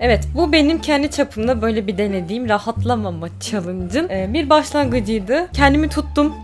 Evet, bu benim kendi çapımda böyle bir denediğim rahatlamama challenge'ın bir başlangıcıydı. Kendimi tuttum.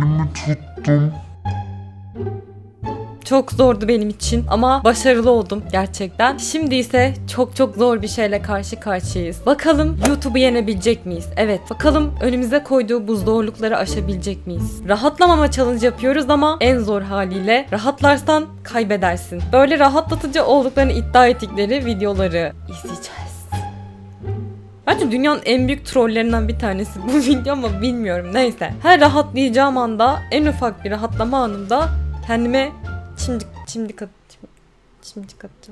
Çok zordu benim için ama başarılı oldum gerçekten. Şimdi ise çok zor bir şeyle karşı karşıyayız. Bakalım YouTube'u yenebilecek miyiz? Evet, bakalım önümüze koyduğu bu zorlukları aşabilecek miyiz? Rahatlamama challenge yapıyoruz ama en zor haliyle. Rahatlarsan kaybedersin. Böyle rahatlatıcı olduklarını iddia ettikleri videoları izleyeceğiz. Bence dünyanın en büyük trollerinden bir tanesi bu video ama bilmiyorum, neyse. Her rahatlayacağım anda, en ufak bir rahatlama anında kendime çimdik atacağım.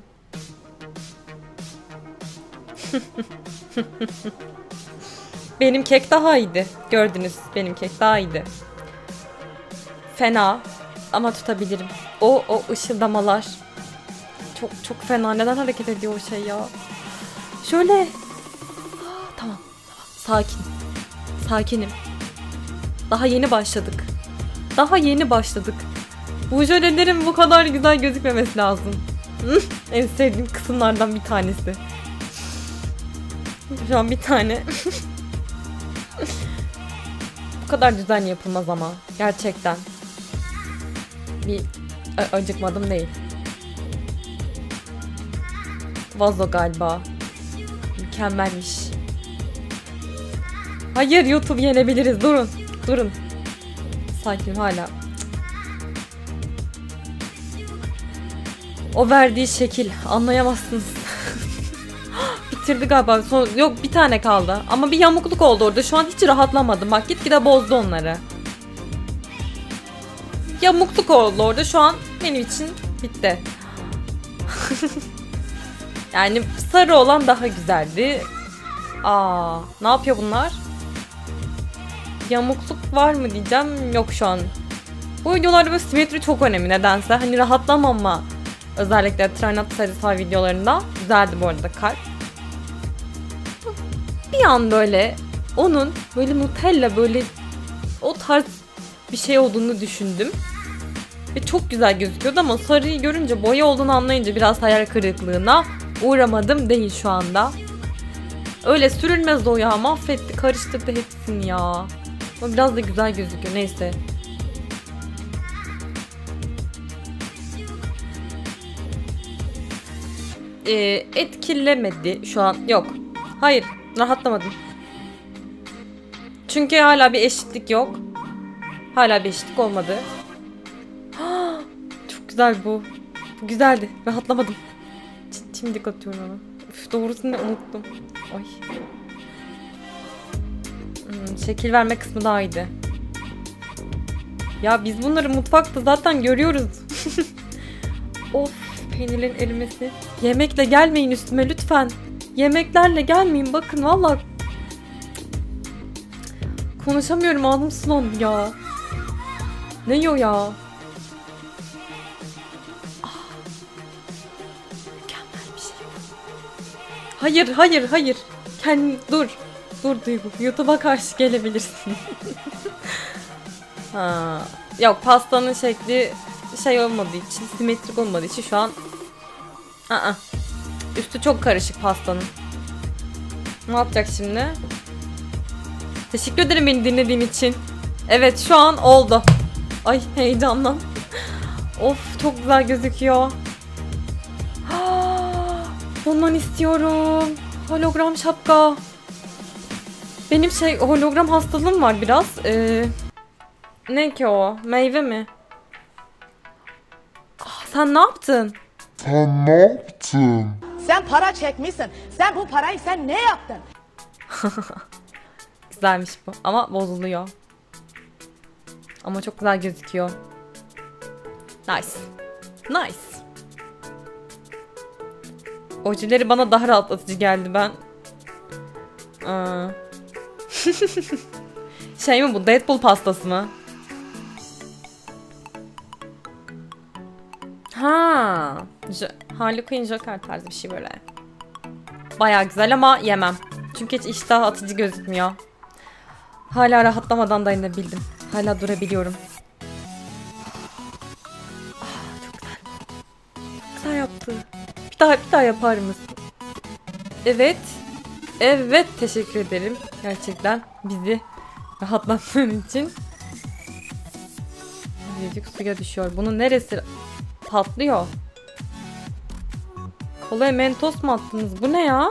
Benim kek daha iyiydi. Gördünüz, benim kek daha iyiydi. Fena ama tutabilirim. O ışıldamalar. Çok fena. Neden hareket ediyor o şey ya? Şöyle. Tamam. Sakinim. Daha yeni başladık. Bu jölelerin bu kadar güzel gözükmemesi lazım. En sevdiğim kısımlardan bir tanesi. Şu an bir tane. Bu kadar düzenli yapılmaz ama. Gerçekten. Bir acıkmadım değil. Vazo galiba. Mükemmelmiş. Hayır, YouTube yenebiliriz. Durun. Sakin hala. O verdiği şekil anlayamazsınız. Bitirdi galiba. Yok, bir tane kaldı. Ama bir yamukluk oldu orada. Şu an hiç rahatlamadım. Bak, gitgide bozdu onları. Yamukluk oldu orada. Şu an benim için bitti. Yani sarı olan daha güzeldi. Ne yapıyor bunlar? Yamukluk var mı diyeceğim. Yok şu an. Bu videolarda böyle simetri çok önemli nedense. Hani rahatlamama. Özellikle Trinat sayısal videolarında. Güzeldi bu arada kalp. Bir an böyle onun böyle Nutella böyle o tarz bir şey olduğunu düşündüm. Ve çok güzel gözüküyordu ama sarıyı görünce, boya olduğunu anlayınca biraz hayal kırıklığına uğramadım değil şu anda. Öyle sürülmez o ya, mahvetti, karıştırdı hepsini ya. Ama biraz da güzel gözüküyor, neyse. Etkilemedi şu an, yok. Hayır, rahatlamadım. Çünkü hala bir eşitlik yok. Hala bir eşitlik olmadı. Çok güzel bu. Bu güzeldi, rahatlamadım. Şimdi atıyorum onu. Doğrusunu unuttum. Ay. Şekil verme kısmı daha iyiydi. Ya biz bunları mutfakta zaten görüyoruz. Of, peynirlerin erimesi. Yemekle gelmeyin üstüme lütfen. Yemeklerle gelmeyin, bakın vallahi. Konuşamıyorum, ağzım sulandı ya. Ne yiyor ya? Mükemmel bir şey. Hayır. Dur Duygu. YouTube'a karşı gelebilirsin. Yok, pastanın şekli şey olmadığı için, simetrik olmadığı için şu an üstü çok karışık pastanın. Ne yapacak şimdi? Teşekkür ederim beni dinlediğin için. Evet, şu an oldu. Ay, heyecandan. Of, çok güzel gözüküyor. Bundan istiyorum. Hologram şapka. Benim hologram hastalığım var biraz. Ne ki o? Meyve mi? Sen ne yaptın? Sen para çekmişsin. Sen bu parayı ne yaptın? Güzelmiş bu. Ama bozuluyor. Ama çok güzel gözüküyor. Nice. Ojeleri bana daha rahatlatıcı geldi ben. Şey mi bu? Deadpool pastası mı? Harley Quinn Joker tarzı bir şey böyle. Bayağı güzel ama yemem. Çünkü hiç iştah atıcı gözükmüyor. Hala rahatlamadan dayanabildim. Hala durabiliyorum. Çok güzel. Çok güzel yaptı. Bir daha yapar mısın? Evet. Evet, teşekkür ederim. Gerçekten bizi rahatlattığın için. Birazcık suya düşüyor. Bunun neresi patlıyor? Kolaya mentos mu attınız? Bu ne ya?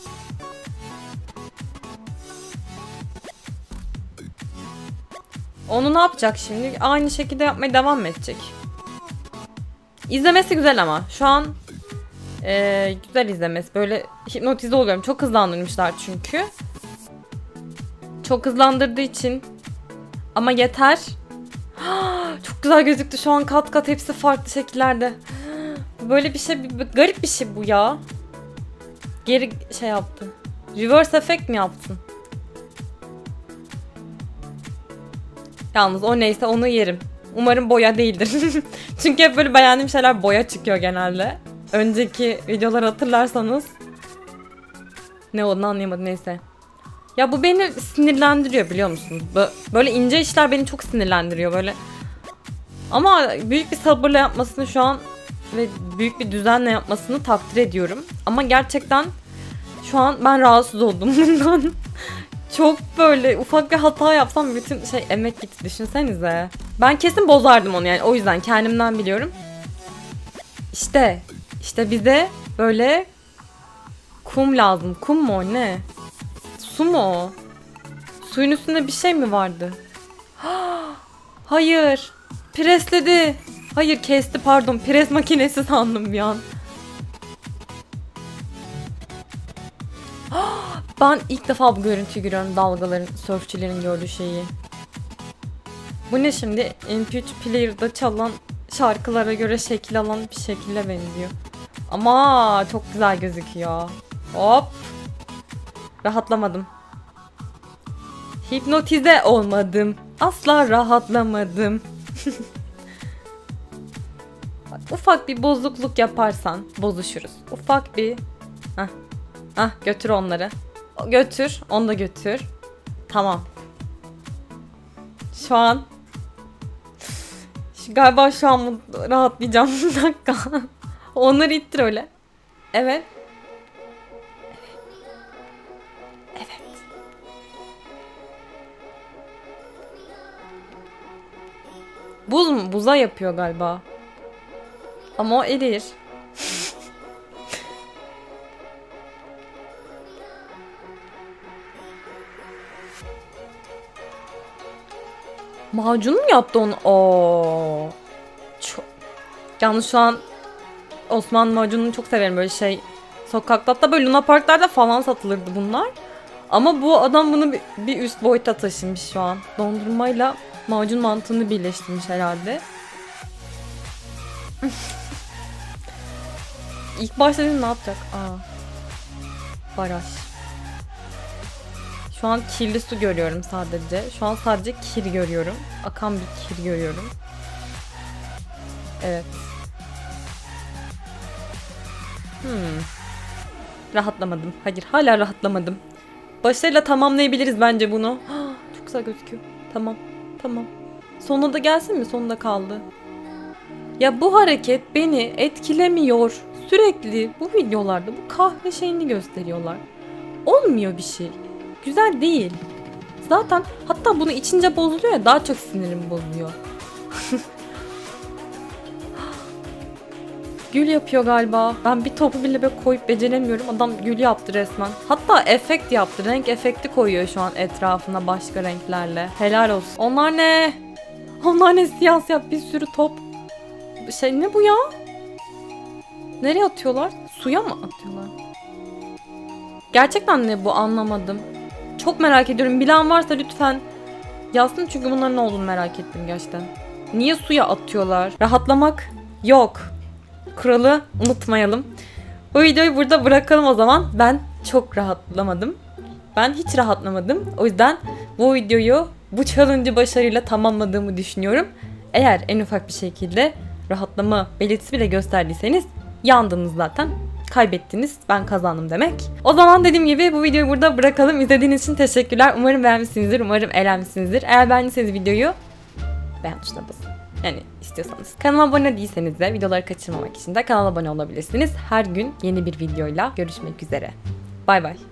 Onu ne yapacak şimdi? Aynı şekilde yapmaya devam mı edecek? İzlemesi güzel ama. Şu an güzel izlemesi. Böyle hipnotize oluyorum. Çok hızlandırmışlar çünkü. Çok hızlandırdığı için. Ama yeter. Çok güzel gözüktü. Şu an kat kat hepsi farklı şekillerde. Böyle bir şey, garip bir şey bu ya. Geri şey yaptı. Reverse effect mi yaptın? Yalnız o neyse onu yerim. Umarım boya değildir. Çünkü hep böyle beğendiğim şeyler boya çıkıyor genelde. Önceki videoları hatırlarsanız. Ne olduğunu anlayamadım, neyse. Ya bu beni sinirlendiriyor, biliyor musunuz? Böyle ince işler beni çok sinirlendiriyor böyle. Ama büyük bir sabırla yapmasını şu an ve büyük bir düzenle yapmasını takdir ediyorum. Ama gerçekten şu an ben rahatsız oldum bundan. Çok böyle ufak bir hata yapsam bütün şey emek gitti, düşünsenize. Ben kesin bozardım onu yani, o yüzden kendimden biliyorum. İşte bize böyle kum lazım. Kum mu o, ne? Su mu o? Suyun üstünde bir şey mi vardı? Hayır. Presledi. Hayır, kesti, pardon. Pres makinesi sandım bir an. Ben ilk defa bu görüntüyü görüyorum. Dalgaların, sörfçülerin gördüğü şeyi. Bu ne şimdi? MP3 player'da çalan şarkılara göre şekil alan bir şekilde benziyor. Ama çok güzel gözüküyor. Hop. Rahatlamadım. Hipnotize olmadım. Asla rahatlamadım. Bak, ufak bir bozukluk yaparsan bozuşuruz. Ufak bir... götür onları. Götür. Onu da götür. Tamam. Şu an... Galiba şu an rahatlayacağım. Bir dakika. Onları ittir öyle. Evet. Buz mu? Buza yapıyor galiba. Ama o erir. Macun mu yaptı onu? Oo. Çok. Yalnız şu an Osmanlı macununu çok severim, böyle şey. Sokakta, hatta böyle Luna Parklarda falan satılırdı bunlar. Ama bu adam bunu bir üst boyuta taşımış şu an. Dondurmayla macun mantığını birleştirmiş herhalde. İlk başta dedim ne yapacak? Baraj. Şu an kirli su görüyorum sadece. Şu an sadece kir görüyorum. Akan bir kir görüyorum. Evet. Rahatlamadım. Hayır, hala rahatlamadım. Başarıyla tamamlayabiliriz bence bunu. Çok güzel gözüküyor. Tamam. Sonunda da gelsin mi? Sonunda kaldı. Ya bu hareket beni etkilemiyor. Sürekli bu videolarda bu kahve şeyini gösteriyorlar. Olmuyor bir şey. Güzel değil. Zaten hatta bunu içince bozuluyor ya, daha çok sinirim bozuluyor. Gül yapıyor galiba. Ben bir topu bile böyle koyup beceremiyorum. Adam gül yaptı resmen. Hatta efekt yaptı. Renk efekti koyuyor şu an etrafına başka renklerle. Helal olsun. Onlar ne? Onlar ne, siyah siyah bir sürü top. Şey ne bu ya? Nereye atıyorlar? Suya mı atıyorlar? Gerçekten ne bu, anlamadım. Çok merak ediyorum. Bilen varsa lütfen yazsın, çünkü bunların ne olduğunu merak ettim gerçekten. Niye suya atıyorlar? Rahatlamak yok. Kuralı unutmayalım. Bu videoyu burada bırakalım o zaman. Ben çok rahatlamadım. Ben hiç rahatlamadım. O yüzden bu videoyu, bu challenge'ı başarıyla tamamladığımı düşünüyorum. Eğer en ufak bir şekilde rahatlama belirtisi bile gösterdiyseniz yandınız zaten. Kaybettiniz. Ben kazandım demek. O zaman dediğim gibi bu videoyu burada bırakalım. İzlediğiniz için teşekkürler. Umarım beğenmişsinizdir. Umarım eğlenmişsinizdir. Eğer beğendiyseniz videoyu beğen tuşuna basın. Yani istiyorsanız. Kanalıma abone değilseniz de videoları kaçırmamak için de kanala abone olabilirsiniz. Her gün yeni bir videoyla görüşmek üzere. Bay bay.